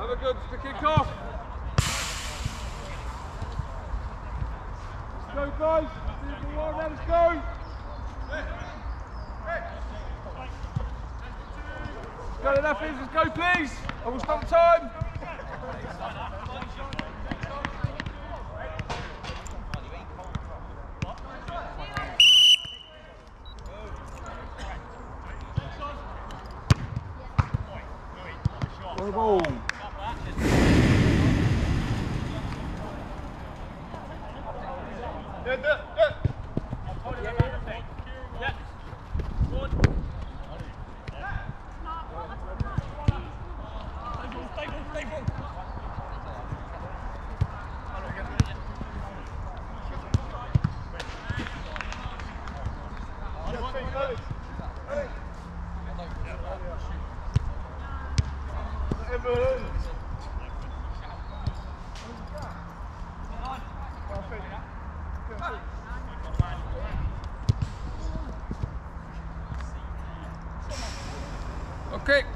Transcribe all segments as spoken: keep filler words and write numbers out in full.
Have a good to kick off. Let's go, guys. Let's go. Let's go, enough is. Let's go, please. I will stop time. Go ball. Yeah, yeah, yeah. Okay.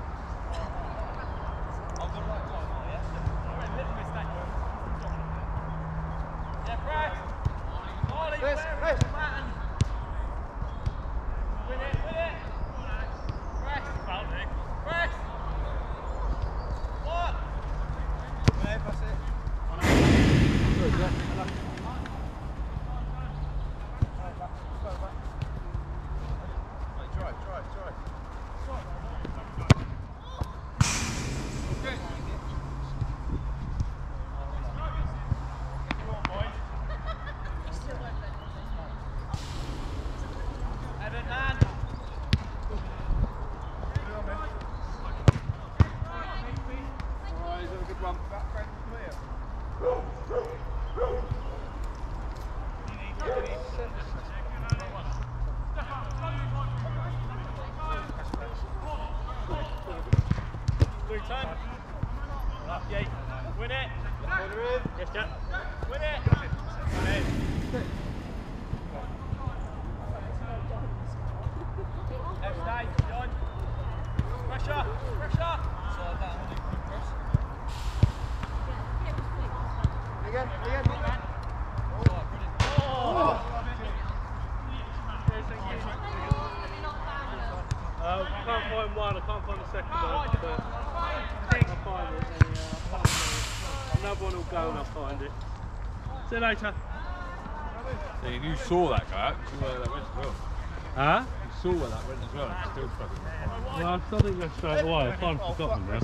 Win it! Yes, Jack. Win it! Left side, John. Pressure! Pressure! Slide down, press. Again, again. Oh, brilliant. Oh! Uh, I can't find one, I can't find the second one, but I'll find it. And, uh, I'll find it. Another one will go and I'll find it. See you later. Yeah, you saw that guy out, you saw where that went as well. Huh? You saw where that went as well, and still struggling to find it. Well, I think that's straight away, I've kind of forgotten now.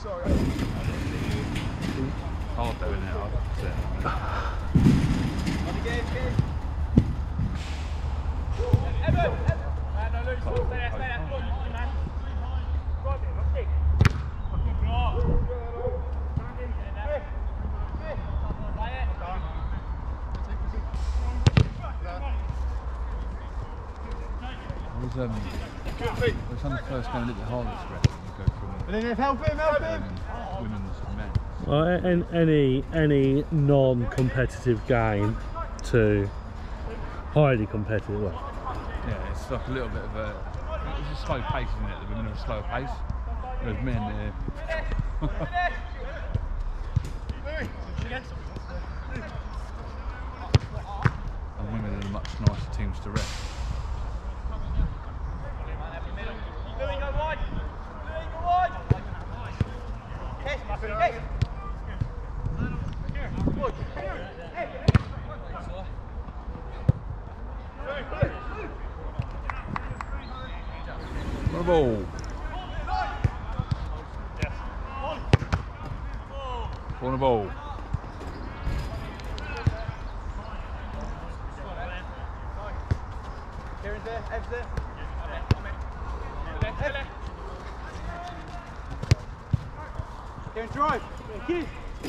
Hard though, isn't it? I'll say it. On the game, game. Evan! Evan! No, Luke, stay there, stay there. Go on, man. Go on, man. Kick. Fucking bra. I was, um, I was on the first game a little bit harder to rest when you go from And then help him, help him! um, women's to men's. Well, in any any non-competitive game to highly competitive. Well, Yeah, it's like a little bit of a, it's a slow pace, isn't it? The women are a slower pace. Whereas men, they're... and women are much nicer teams to rest. What a ball. Corner ball. Kieran's there, Ev's there. Kieran, drive. Keep.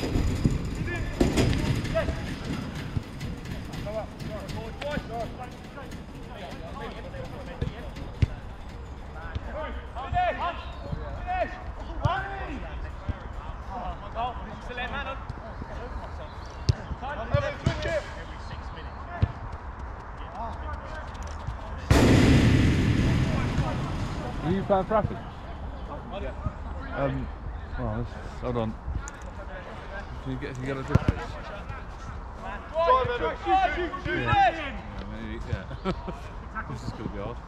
Yes. Go up. Twice. Are you playing for Rapids? Um, oh, let's, hold on. Can you get a yellow bib, please? Drive, Evan. Shoot, shoot, shoot. Yeah, maybe, yeah. This is going to be hard.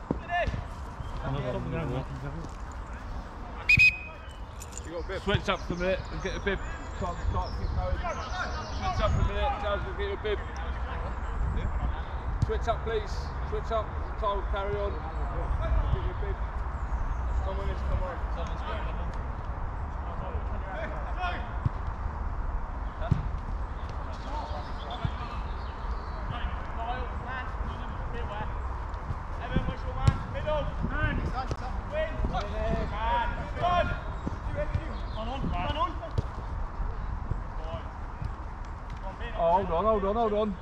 You got a bib. Switch up for a minute and get a bib. Can't, can't keep going. Switch up for a minute, Charles will get you a bib. Switch up, please. Switch up. Time will carry on. Get you a bib. Someone is, come on. Someone's going. Oh, hold on, hold on, hold on.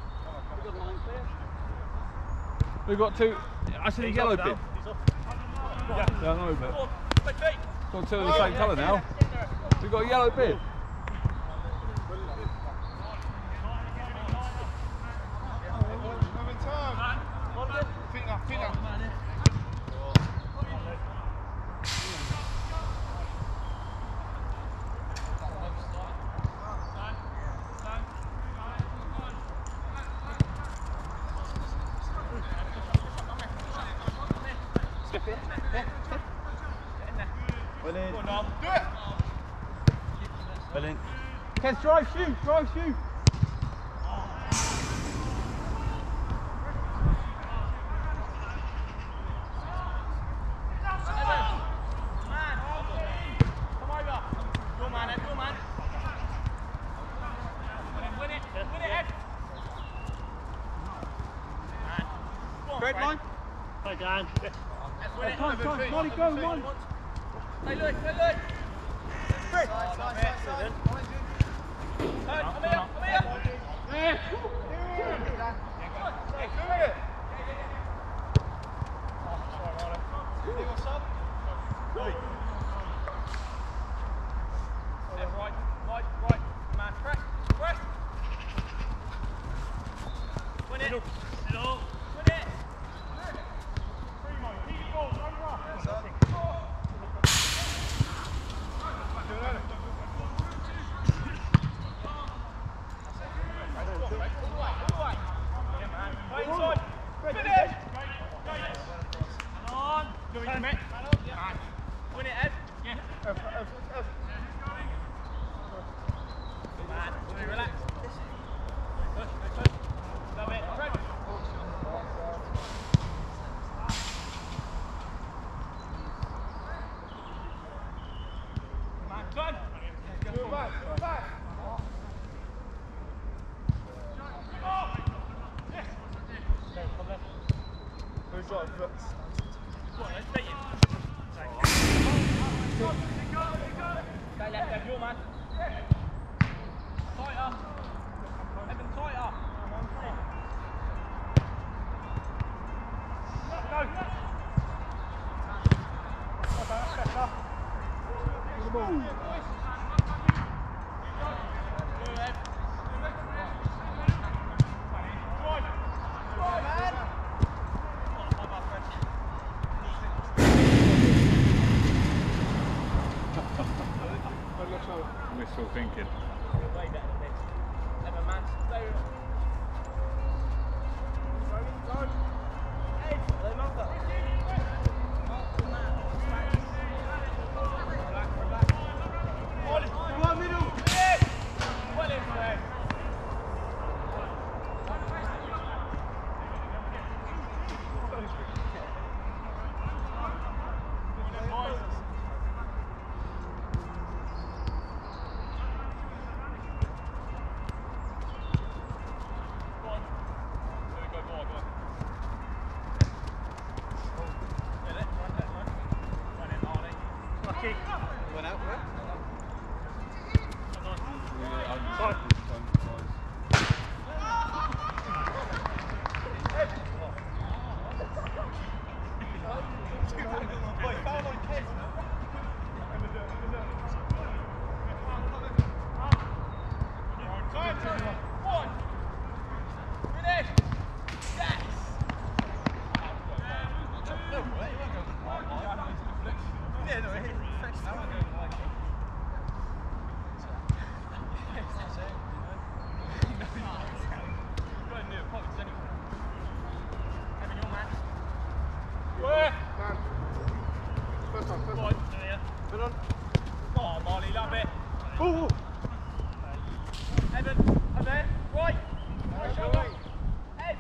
We've got two. I see the yellow bib. Yeah, I know, but got two of the same colour now. We've got a yellow bib. Brilliant. Kes, drive, shoot, drive, shoot. Straight line. Hi, Dan. Come, come, Molly, go, Molly. Hey, look, hey, look. Straight. Come here, come here. Yeah. Right, right, right. Man, press, press. Win it. Win it. Win it, Ed. Yeah. Man, relax. Love it. Man, done. Go back, go back. Who's got it? Go left, left, your man. Tighter. Evan, tighter. Wishful thinking. You're way better than this. Evan, man, stay. Ed, they mark that. Come on, middle. Well in play. Went out, right? One. Finish. Yes. Yeah, no, it hit fresh now. Oh, Marley, love it. Ooh. Evan, over there, right. Right shoulder. Head.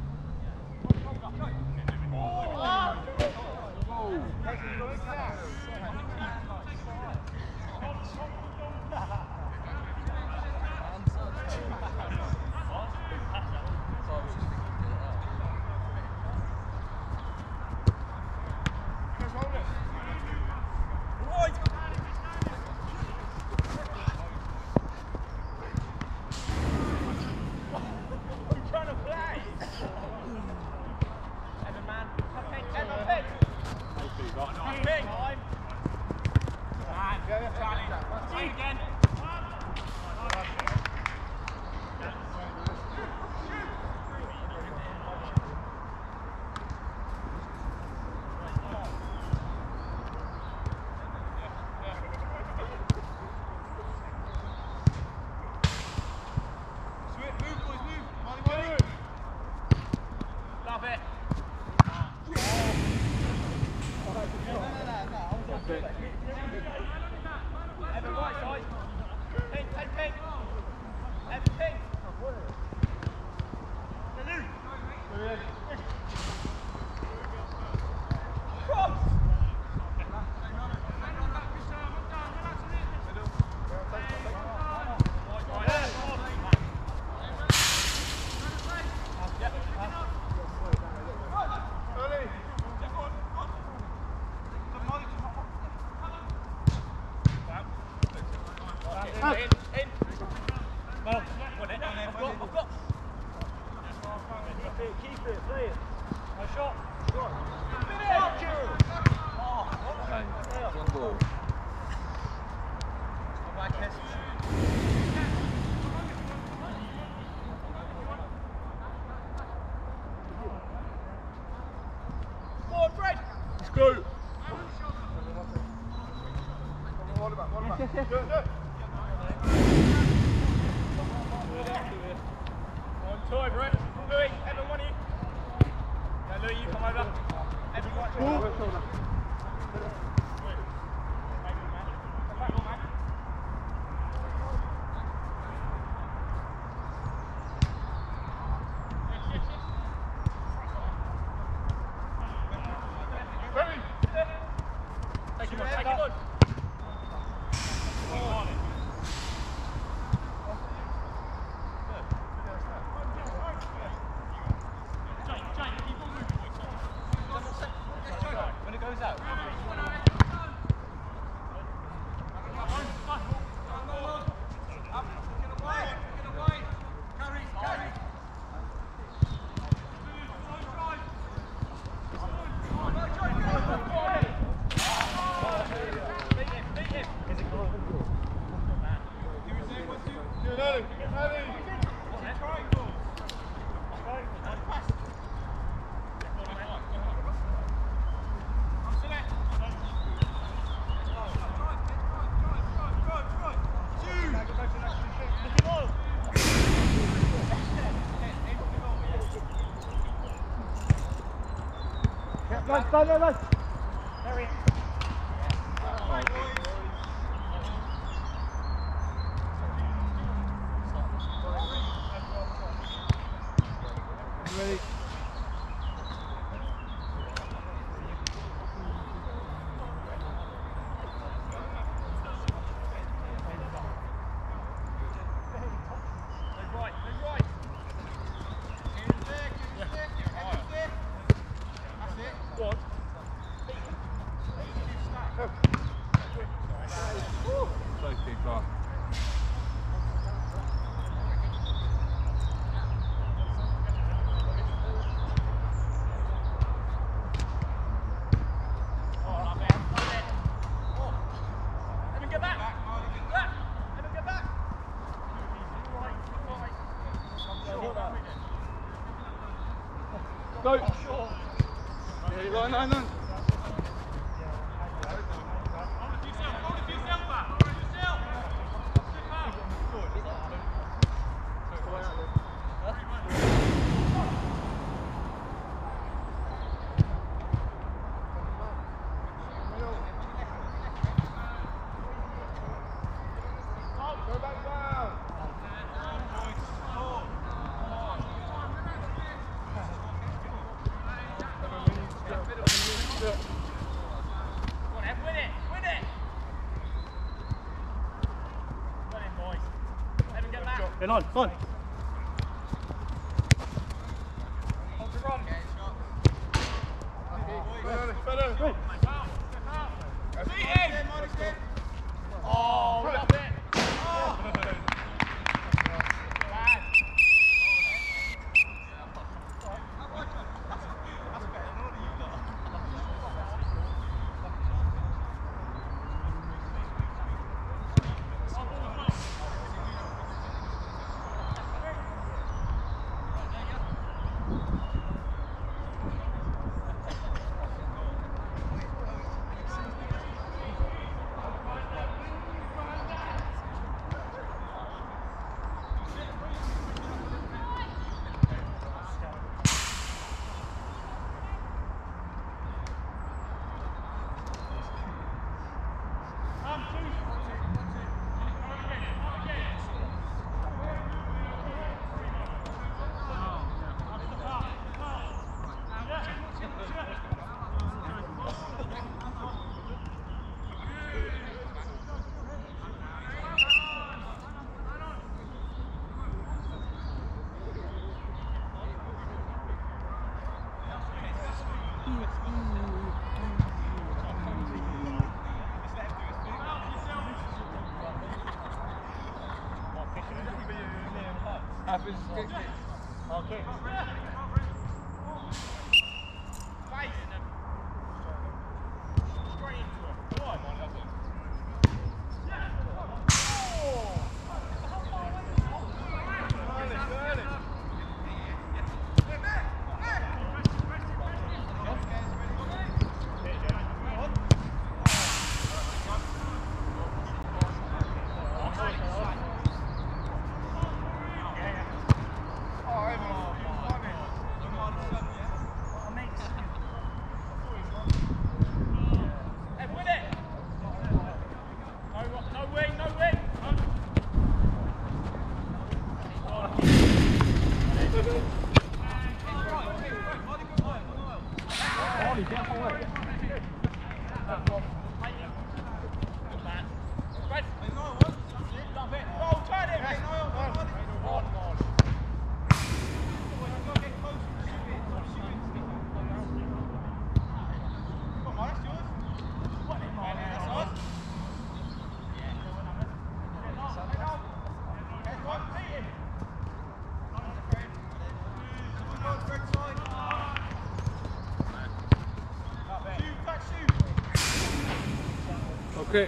Go! On time, right? Louis, Evan, one of you. Yeah, Louis, you come over. Evan, right shoulder. Run, run, run, run. Harry. Ready? Safety car. Go! Yeah, line, line, line. Get on, on. Hold the run. Right. Oh, love it. Okay. Okay.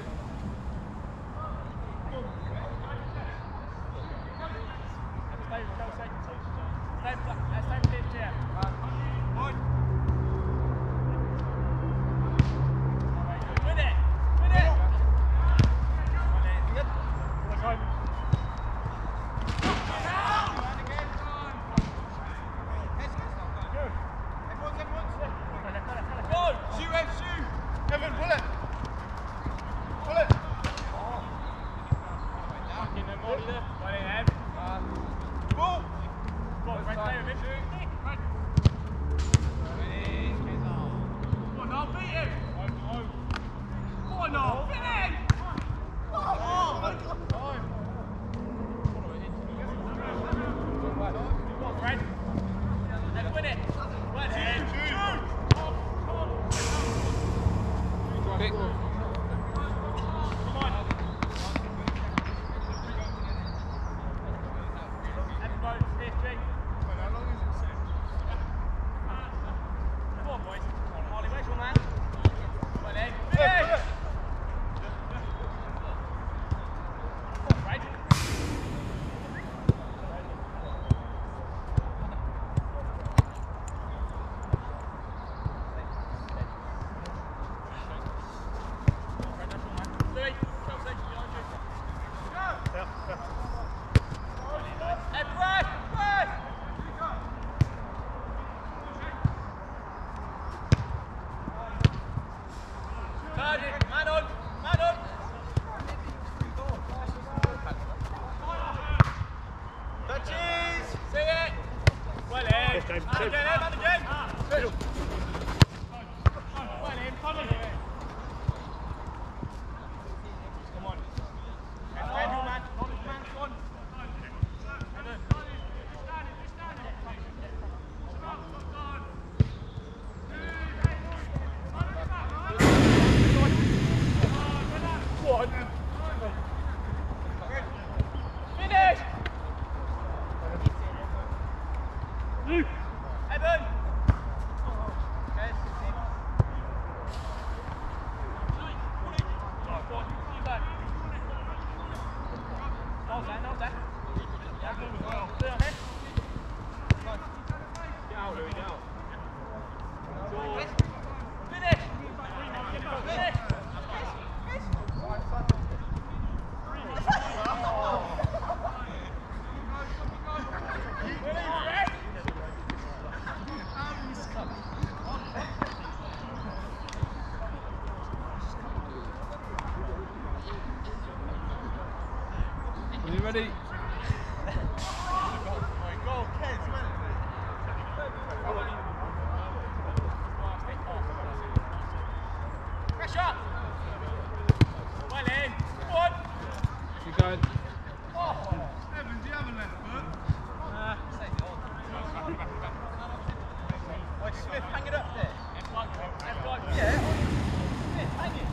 ready? Pressure! Well in. One. Keep going. Evans, you haven't left foot. Right, Smith, hang it up there. Yeah. Smith, hang it.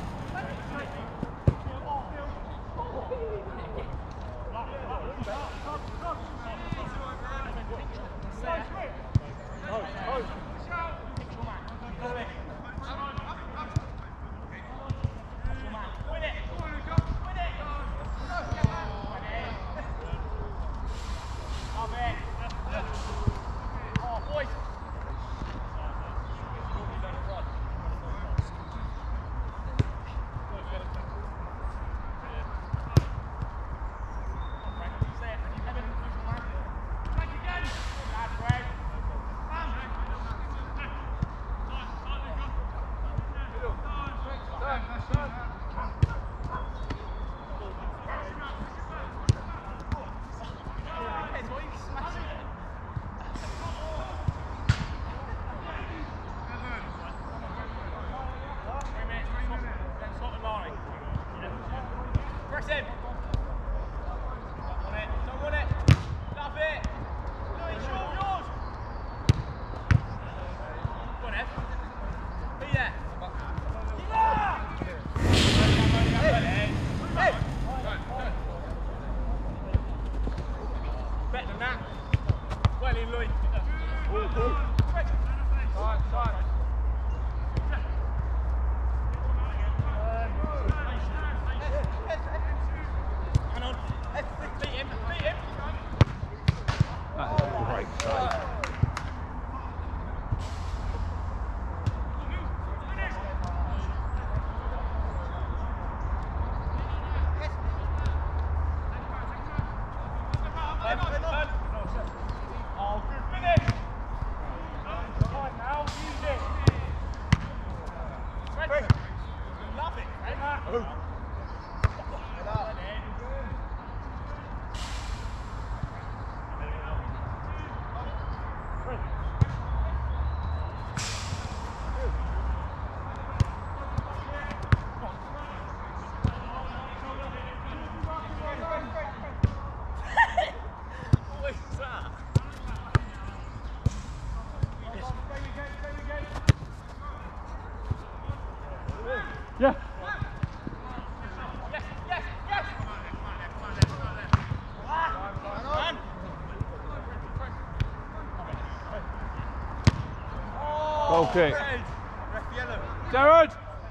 Yeah. Okay. Jared.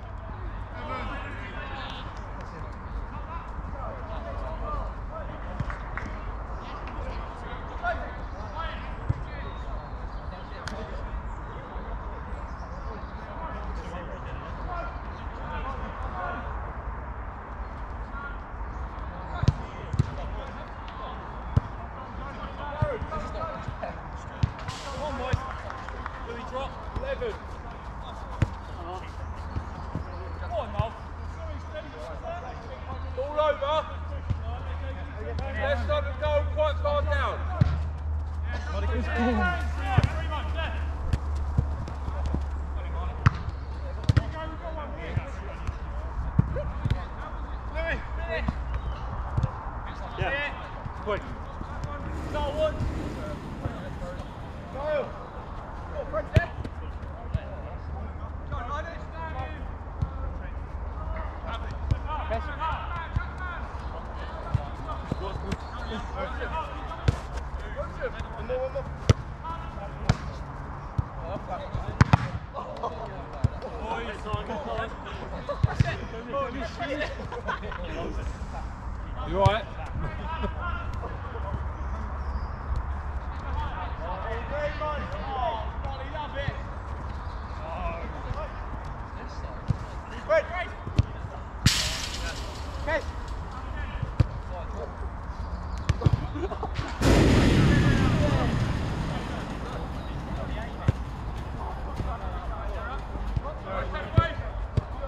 You all right?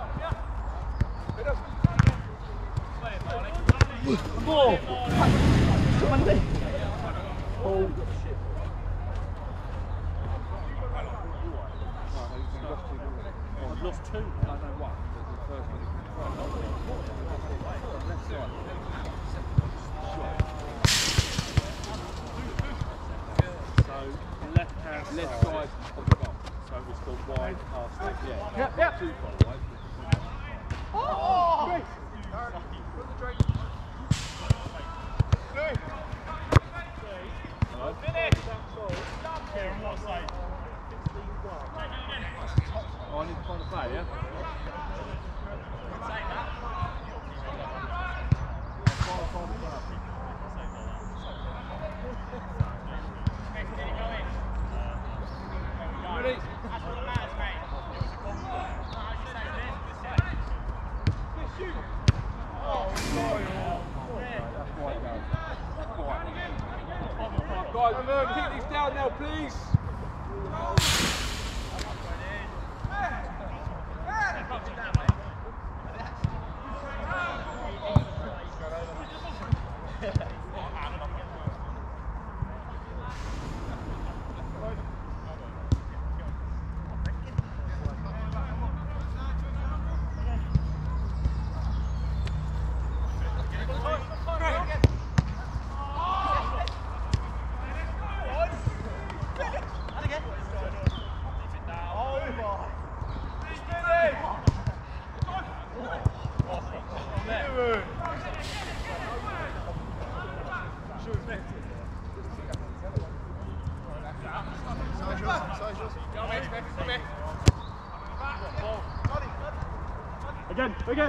More. Monday. Paul. I've lost two. I don't know what. The first one. Left side. So left hand Left side. side of the goal. So it's gone wide past that. Yeah. Yep, yep. Too far away. Oh! Oh, I need to find a play, yeah? Ready? That's what matters, mate. Guys, remember, keep these down now, please. Again, again.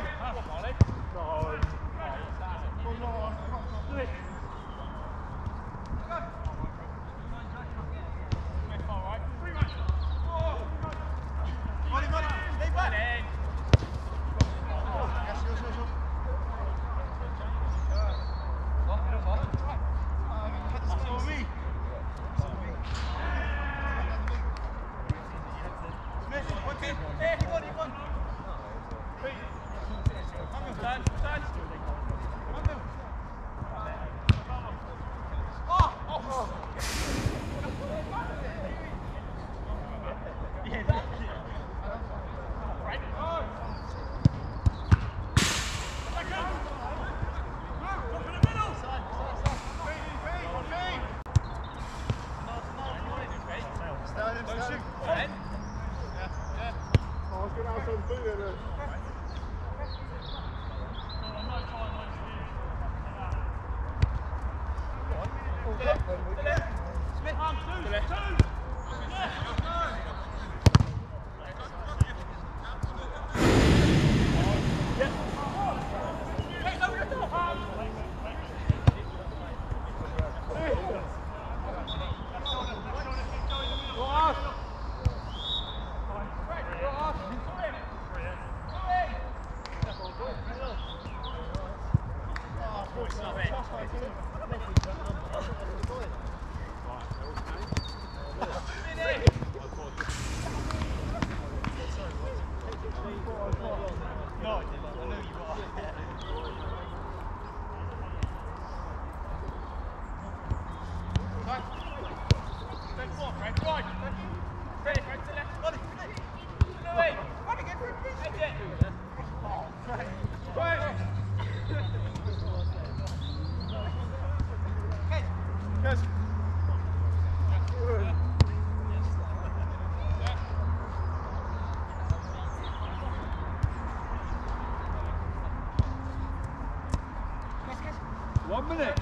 One minute.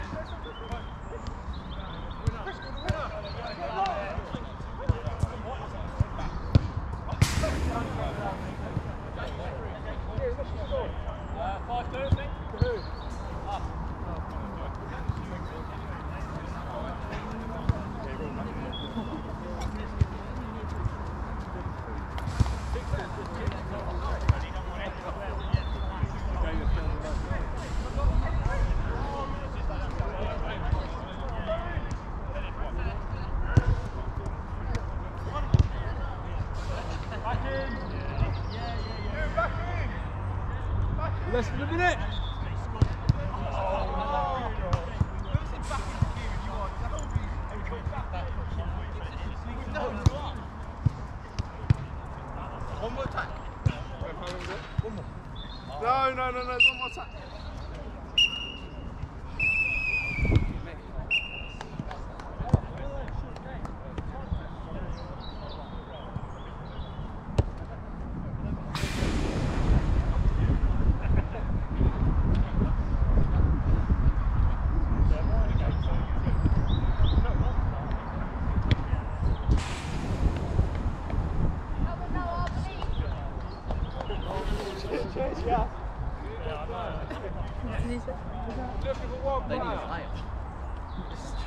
Five two, I think. Less than a minute. Back No, no, no, no, there's one more time. Looking for one player.